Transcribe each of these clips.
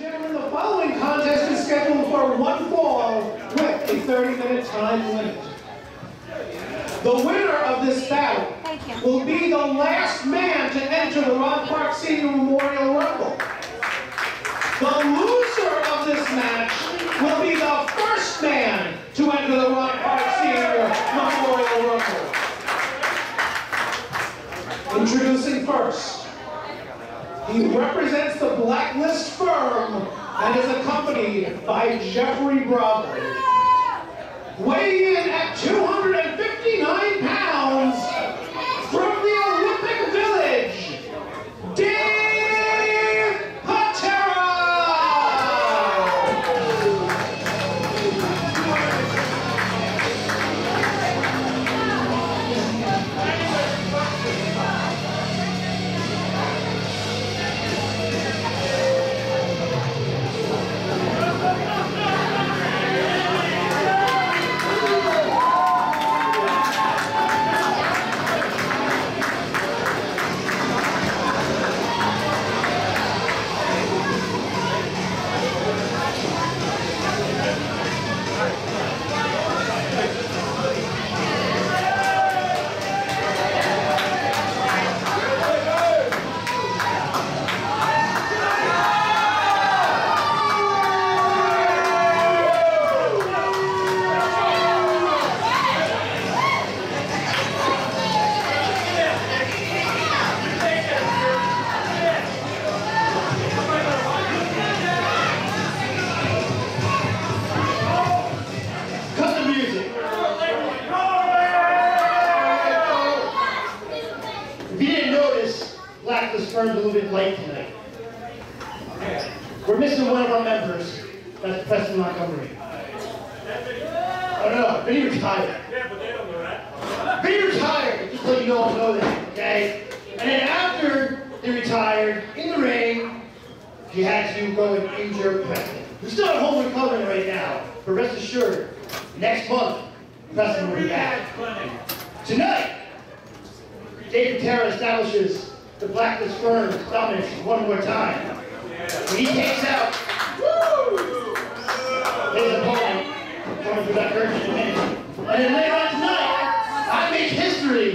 Gentlemen, the following contest is scheduled for one fall with a 30-minute time limit. The winner of this battle will be the last man to enter the Ron Park Senior Memorial Rumble. The loser of this match will be the first man to enter the Ron Park Senior Memorial Rumble. Introducing first. He represents the Blacklist firm and is accompanied by Geoffrey Bravo. Weighing in at 259 pounds from the Olympic Village, Dave Patera! Blacklist firm's a little bit late tonight. We're missing one of our members. That's Professor Montgomery. Oh no, Vinny retired. Yeah, but they don't know that. Vinny retired, just so you all know that, okay? And then after he retired, in the ring, he had to go and injure Preston. He's still at home recovering right now, but rest assured, next month, Preston will be back. Tonight, Dave Patera establishes the Blacklist firm's dominance one more time. When he takes out his opponent, coming through that curtain in a minute. And then later on tonight, I make history.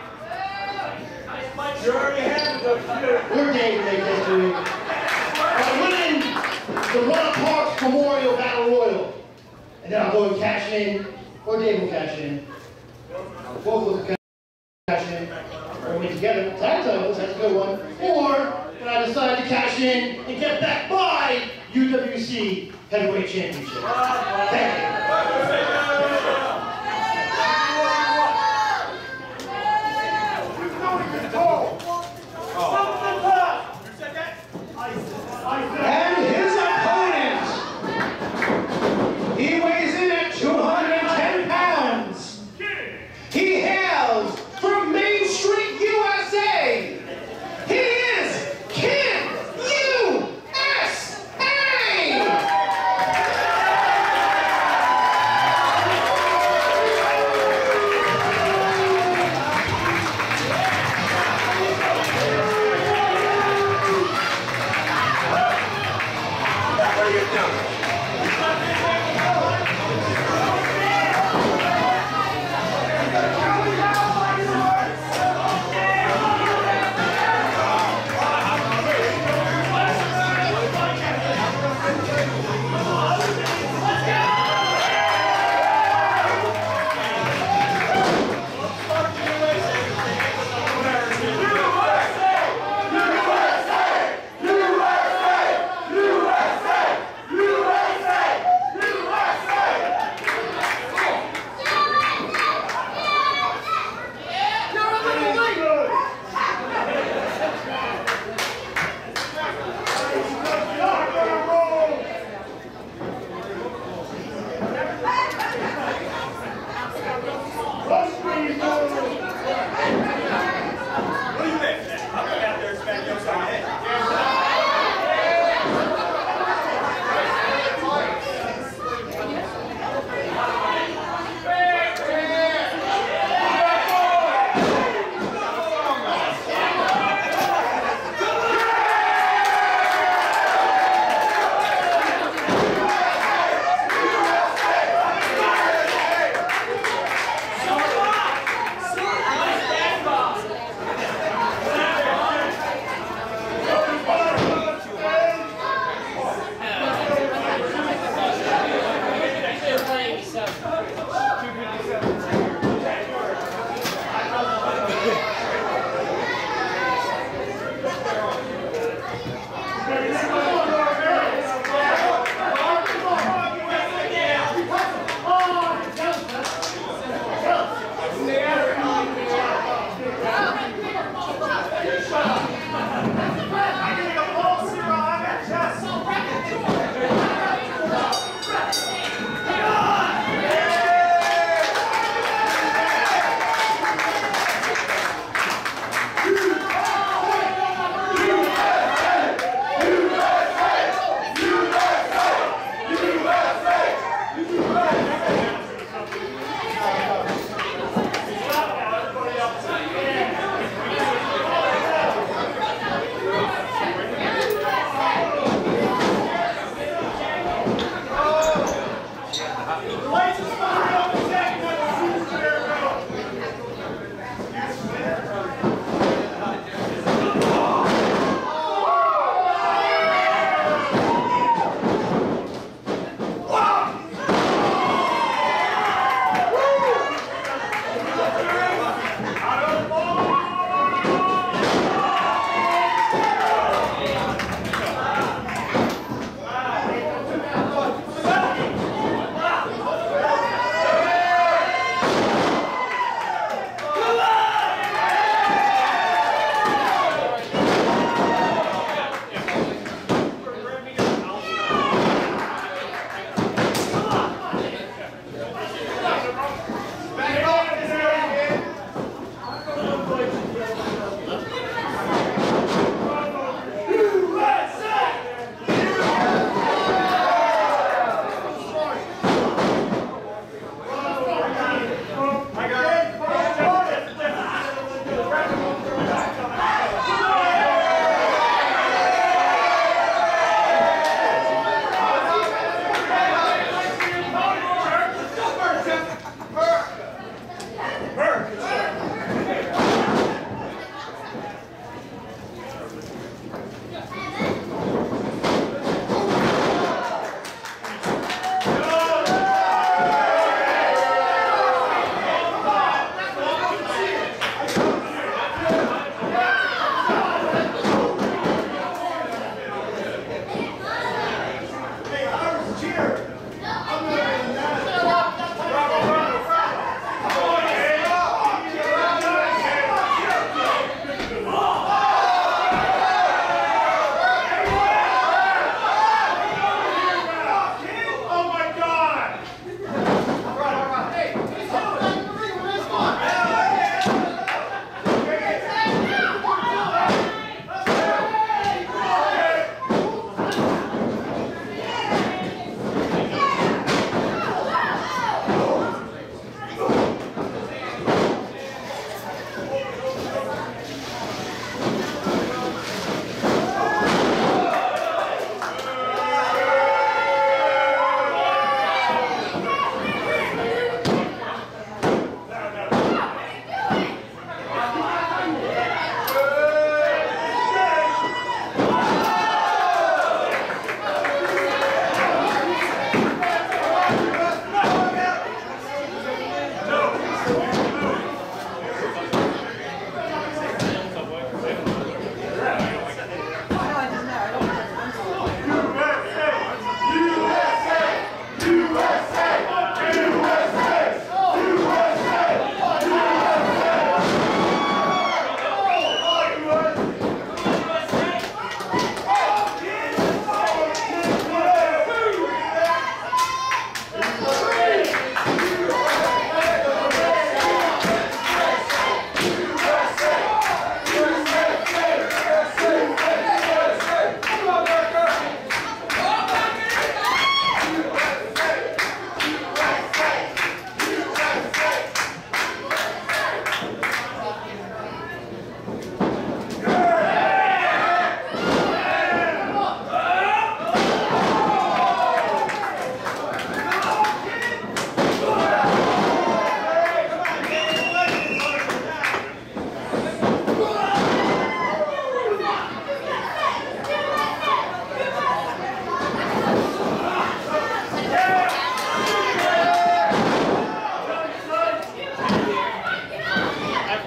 You already had it up here. We're Dave make history. By winning the Ron Park Memorial Battle Royal. And then I'll go and cash in, or Dave will cash in. Both will cash in. Or we together, tag titles, that's a good one. Or when I decide to cash in and get back my UWC Heavyweight Championship. Thank you. And his opponent, he weighs in at 210 pounds. He hails from Main Street, USA. He is Kid USA.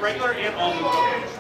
regular and almond milk.